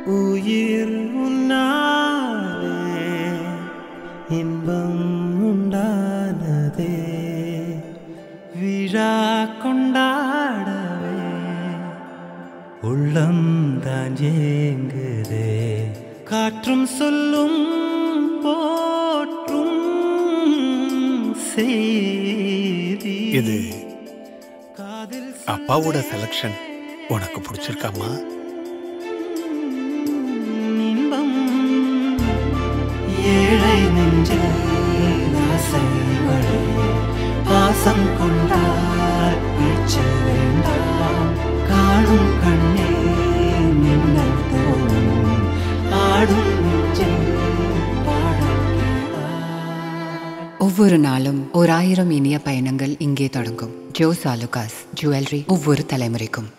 உயிர் உன்னாலே இன்பம் உண்டானதே விழா கொண்டாடவே உள்ளம் தான் ஏங்குதே காற்றும் சொல்லும் போற்றும் செய்தி இது அப்பாவோட செலக்ஷன் உனக்கு பிடிச்சிருக்காமா? இன்பம் ஏழை நெஞ்சில் ஆசைவழி பாசம் கொண்டார் பேச்சு வேண்டாம் காணும் கண்ணே மின்னல் தோறும் ஆடும் நெஞ்சில் பாடம் ஒவ்வொரு நாளும் 1000 இனிய பயணங்கள் இங்கே தொடங்கும். ஜோஸ் ஆலுகாஸ் ஜுவல்லரி ஒவ்வொரு தலைமுறைக்கும்.